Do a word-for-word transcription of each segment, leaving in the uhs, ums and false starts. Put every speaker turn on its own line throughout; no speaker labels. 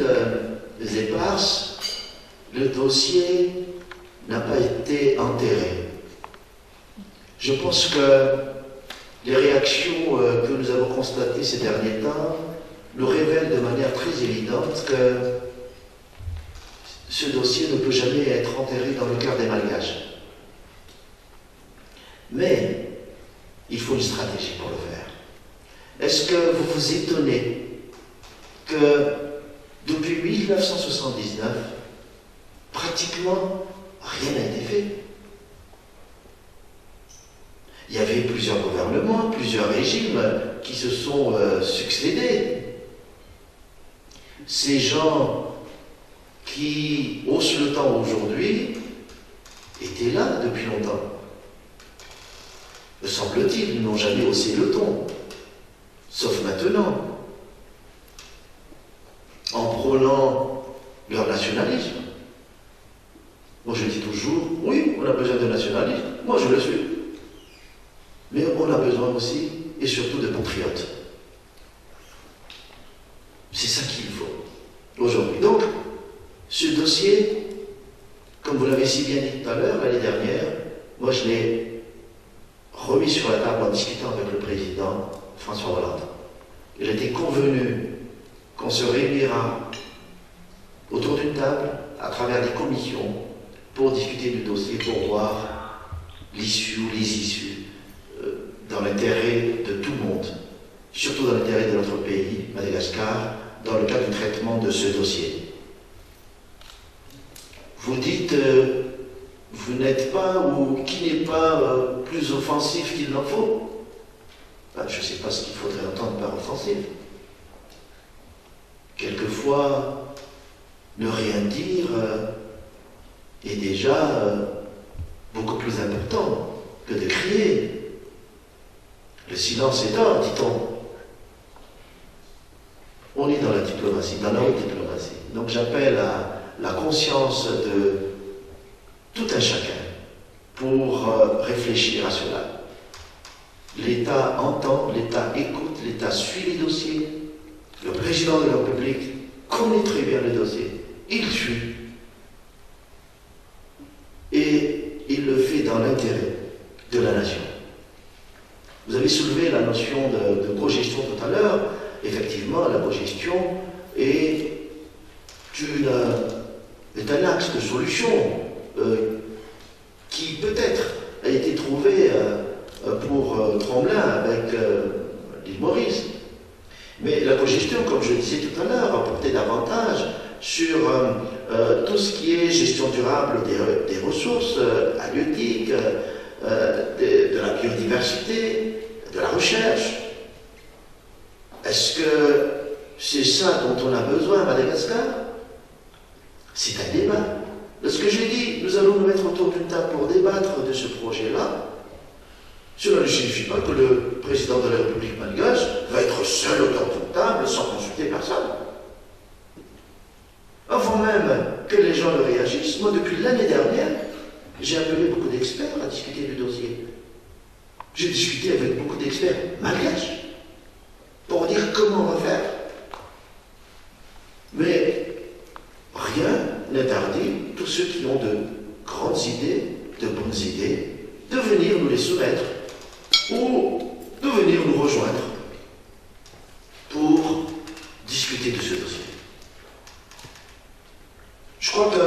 mille éparses, le dossier n'a pas été enterré. Je pense que les réactions que nous avons constatées ces derniers temps nous révèlent de manière très évidente que ce dossier ne peut jamais être enterré dans le cœur des Malgaches. Mais il faut une stratégie pour le faire. Est-ce que vous vous étonnez que depuis mille neuf cent soixante-dix-neuf, pratiquement rien n'a été fait? Il y avait plusieurs gouvernements, plusieurs régimes qui se sont euh, succédés. Ces gens qui haussent le temps aujourd'hui étaient là depuis longtemps. Me semble-t-il, ils n'ont jamais haussé le ton, sauf maintenant, en prônant leur nationalisme. Moi je dis toujours, oui, on a besoin de nationalisme, moi je le suis. Mais on a besoin aussi, et surtout, de patriotes. C'est ça qu'il faut, aujourd'hui. Donc, ce dossier, comme vous l'avez si bien dit tout à l'heure, l'année dernière, moi je l'ai remis sur la table en discutant avec le président François Hollande. Il était convenu qu'on se réunira autour d'une table, à travers des commissions, pour discuter du dossier, pour voir l'issue ou les issues, euh, dans l'intérêt de tout le monde, surtout dans l'intérêt de notre pays, Madagascar, dans le cadre du traitement de ce dossier. Vous dites, euh, vous n'êtes pas, ou qui n'est pas euh, plus offensif qu'il n'en faut? Ben, je ne sais pas ce qu'il faudrait entendre par offensif. Quelquefois, ne rien dire euh, est déjà euh, beaucoup plus important que de crier. Le silence est or, dit-on. On est dans la diplomatie, dans la haute diplomatie. Donc j'appelle à la conscience de tout un chacun pour euh, réfléchir à cela. L'État entend, l'État écoute, l'État suit les dossiers. Le président de la République connaît très bien le dossier. Il suit. Et il le fait dans l'intérêt de la nation. Vous avez soulevé la notion de, de cogestion tout à l'heure. Effectivement, la cogestion est, une, est un axe de solution euh, qui peut-être a été trouvé euh, pour euh, Tremblin avec euh, l'île Maurice. Mais la cogestion, comme je le disais tout à l'heure, a porté davantage sur euh, euh, tout ce qui est gestion durable des, des ressources euh, halieutiques, euh, de, de la biodiversité, de la recherche. Est-ce que c'est ça dont on a besoin à Madagascar? C'est un débat. Lorsque j'ai dit, nous allons nous mettre autour d'une table pour débattre de ce projet-là, cela ne signifie pas que le président de la République malgache va être seul autour d'une table sans consulter personne. Avant même que les gens ne réagissent, moi depuis l'année dernière, j'ai appelé beaucoup d'experts à discuter du dossier. J'ai discuté avec beaucoup d'experts malgaches pour dire comment on va faire. Mais rien n'interdit tous ceux qui ont de grandes idées, de bonnes idées, de venir nous les soumettre ou de venir nous rejoindre pour discuter de ce dossier. Je crois que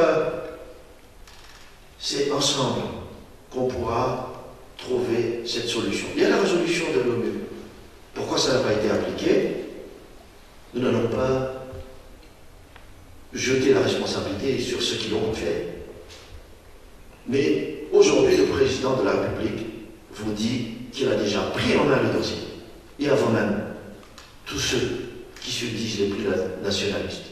c'est ensemble qu'on pourra trouver cette solution. Il y a la résolution de l'ONU. Pourquoi ça n'a pas été appliqué? Nous n'allons pas jeter la responsabilité sur ceux qui l'ont fait. Mais aujourd'hui, le président de la République vous dit qu'il a déjà pris en main le dossier. Et avant même, tous ceux qui se disent les plus nationalistes.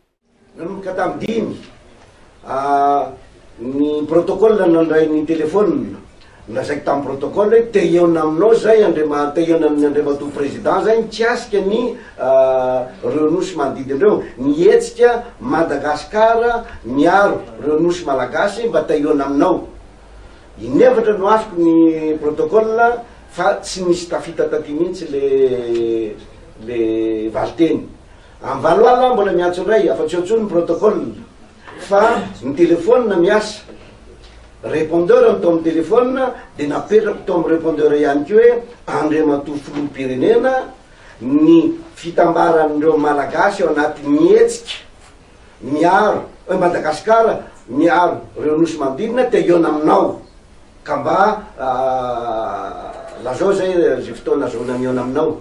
Ni protocole nandray ny téléphone nasaky tamin'ny protocole te eona aminao zay andrema te eona amin'ny andrematoa président zay tsy asika ny reo nosy manodidiny reo nietsika Madagasikara miaro reo nosy malagasy mba te eona aminao inevatra no afaka ny protocole fa tsy misy tafita taty mihitsy le le valiteny amin'ny valo alina mbola miantso indray afa-tsy eo ntsony ny protocole fa ny telefôna miasa répondeur nytao amin'ny telefôna dia napetrako tao amin'ny répondeur ihany ko hoe Andriamatoa filoham-pirenena ny fitambaran'ireo malagasy ao anaty mihetsika miaro hoe Madagasikara miaro reo nosy manodidina te iona aminao ka mba lazao zay zay fotoana azahoana miona aminao.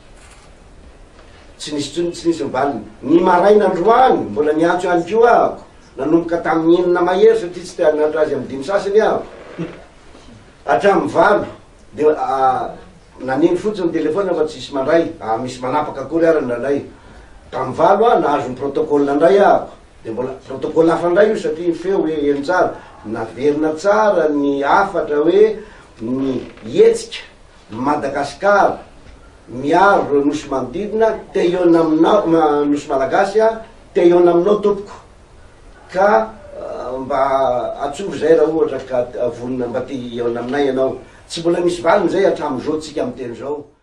Tsy nisy tsony tsy nisy mivaliny ny maraina androany mbola niantso ihany ko ahako nanomboka tamin'ny enina mahery satria tsy te hanatra azy amin'ny dimy sasany aho hatramin'ny valo dia naniny fotsiny ny telefôna fa tsisy mandray misy manapaka akory ary nandray tamin'ny valo a nahazo ny protocole nandray ahako dia mbola protocole hafa ndray io satria feo hoe eny tsara naverina tsara ny afatra hoe ny hetsika Madagasikara miaro reo nosy manodidina te iona aminao nosy malagasy a te iona aminao tompoko ka mba atsovy zay raha ohatra ka vonina mba ty iona aminay ianao tsy mbola misy valiny zay hatramin'izao tsika amin'ny teny zao.